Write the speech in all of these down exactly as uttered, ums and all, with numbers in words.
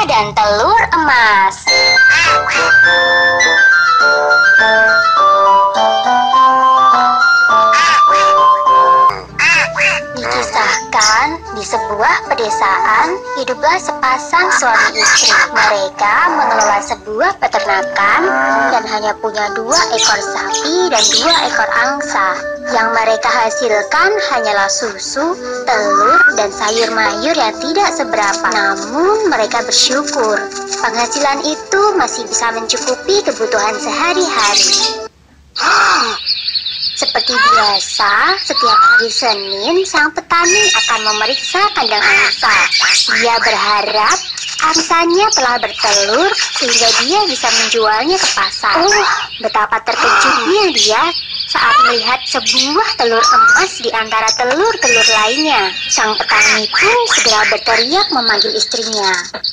dan telur emas. Dikisahkan di sebuah pedesaan hiduplah sepasang suami istri. Mereka mengelola sebuah peternakan dan hanya punya dua ekor sapi dan dua ekor angsa. Yang mereka hasilkan hanyalah susu, telur, dan sayur mayur yang tidak seberapa. Namun mereka bersyukur penghasilan itu masih bisa mencukupi kebutuhan sehari-hari. Seperti biasa, setiap hari Senin, sang petani akan memeriksa kandang angsa. Dia berharap angsanya telah bertelur sehingga dia bisa menjualnya ke pasar. Oh, betapa terkejutnya dia saat melihat sebuah telur emas di antara telur-telur lainnya. Sang petani pun segera berteriak memanggil istrinya.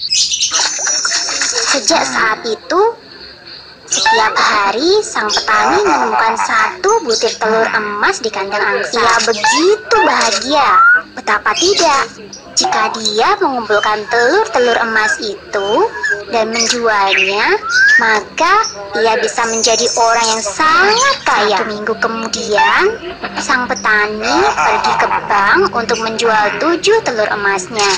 Sejak saat itu, setiap hari sang petani menemukan satu butir telur emas di kandang angsa. Ia begitu bahagia. Betapa tidak, jika dia mengumpulkan telur-telur emas itu dan menjualnya, maka ia bisa menjadi orang yang sangat kaya. Satu minggu kemudian, sang petani pergi ke bank untuk menjual tujuh telur emasnya.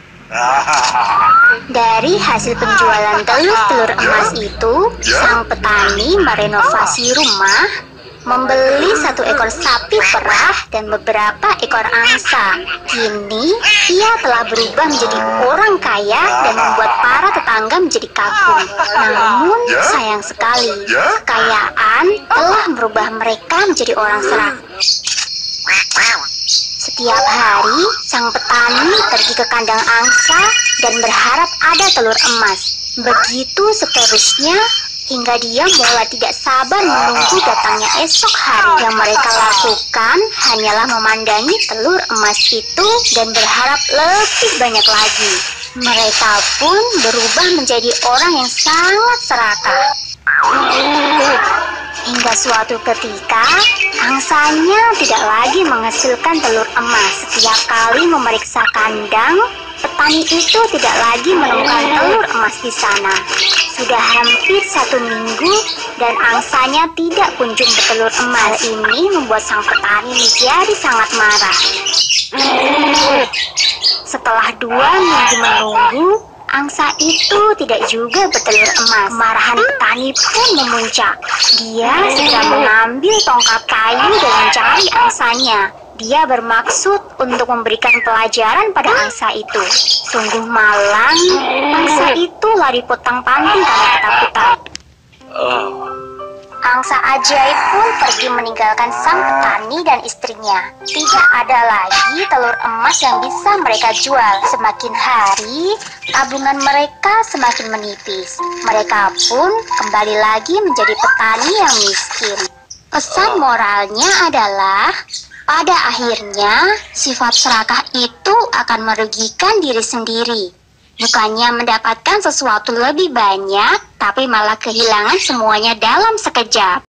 Dari hasil penjualan telur-telur emas itu, sang petani merenovasi rumah, membeli satu ekor sapi perah dan beberapa ekor angsa. Kini, ia telah berubah menjadi orang kaya dan membuat para tetangga menjadi kagum. Namun, sayang sekali, kekayaan telah merubah mereka menjadi orang serakah. Setiap hari, sang petani pergi ke kandang angsa dan berharap ada telur emas. Begitu seterusnya, hingga dia mulai tidak sabar menunggu datangnya esok hari. Yang mereka lakukan hanyalah memandangi telur emas itu dan berharap lebih banyak lagi. Mereka pun berubah menjadi orang yang sangat serakah. Hingga suatu ketika, angsanya tidak lagi menghasilkan telur emas. Setiap kali memeriksa kandang, petani itu tidak lagi menemukan telur emas di sana. Sudah hampir satu minggu dan angsanya tidak kunjung bertelur emas. Hal ini membuat sang petani menjadi sangat marah. Setelah dua minggu menunggu, angsa itu tidak juga bertelur emas. Kemarahan petani pun memuncak. Dia segera mengambil tongkat kayu dan mencari angsanya. Dia bermaksud untuk memberikan pelajaran pada angsa itu. Sungguh malang, angsa itu lari potang-panting karena ketakutan. Angsa ajaib pun pergi meninggalkan sang petani dan istrinya. Tidak ada lagi telur emas yang bisa mereka jual. Semakin hari, tabungan mereka semakin menipis. Mereka pun kembali lagi menjadi petani yang miskin. Pesan moralnya adalah, pada akhirnya, sifat serakah itu akan merugikan diri sendiri. Bukannya mendapatkan sesuatu lebih banyak, tapi malah kehilangan semuanya dalam sekejap.